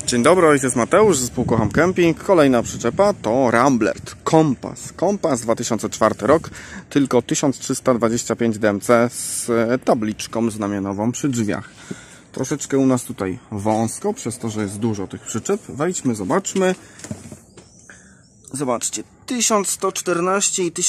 Dzień dobry, ojciec Mateusz, zespół Kocham Kemping. Kolejna przyczepa to Rambler Kompas. Kompas 2004 rok, tylko 1325 DMC z tabliczką znamionową przy drzwiach. Troszeczkę u nas tutaj wąsko, przez to, że jest dużo tych przyczep. Wejdźmy, zobaczmy. Zobaczcie, 1114 i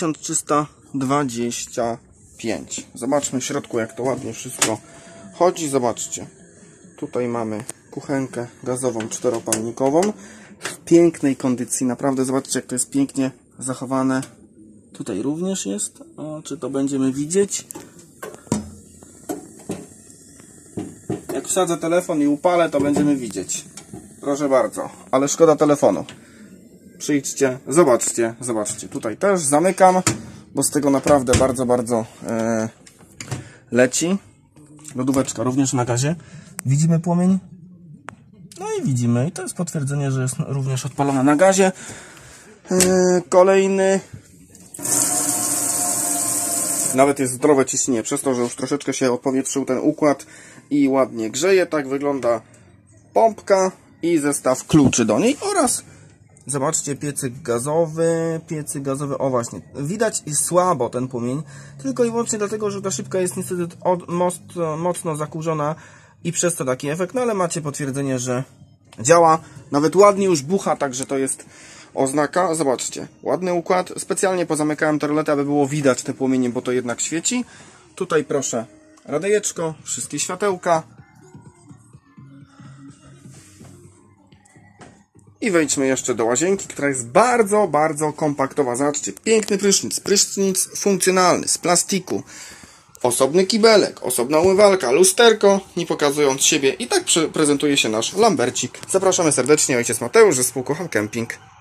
1325. Zobaczmy w środku, jak to ładnie wszystko chodzi. Zobaczcie, tutaj mamy kuchenkę gazową czteropalnikową w pięknej kondycji, naprawdę zobaczcie, jak to jest pięknie zachowane. Tutaj również jest, o, czy to będziemy widzieć. Jak wsadzę telefon i upalę, to będziemy widzieć. Proszę bardzo, ale szkoda telefonu. Przyjdźcie, zobaczcie, zobaczcie. Tutaj też zamykam, bo z tego naprawdę bardzo leci. Lodóweczka również na gazie. Widzimy płomień? No i widzimy. I to jest potwierdzenie, że jest również odpalona na gazie. Kolejny. Nawet jest zdrowe ciśnienie, przez to, że już troszeczkę się opowietrzył ten układ i ładnie grzeje. Tak wygląda pompka i zestaw kluczy do niej oraz zobaczcie, piecyk gazowy, o właśnie, widać i słabo ten płomień, tylko i wyłącznie dlatego, że ta szybka jest niestety mocno zakurzona i przez to taki efekt, no ale macie potwierdzenie, że działa, nawet ładnie już bucha, także to jest oznaka. Zobaczcie, ładny układ, specjalnie pozamykałem te rolety, aby było widać te płomienie, bo to jednak świeci. Tutaj proszę, radejeczko, wszystkie światełka. I wejdźmy jeszcze do łazienki, która jest bardzo kompaktowa. Zobaczcie, piękny prysznic. Prysznic funkcjonalny, z plastiku. Osobny kibelek, osobna umywalka, lusterko, nie pokazując siebie. I tak prezentuje się nasz Lambercik. Zapraszamy serdecznie, ojciec Mateusz, zespół Kocham Kemping.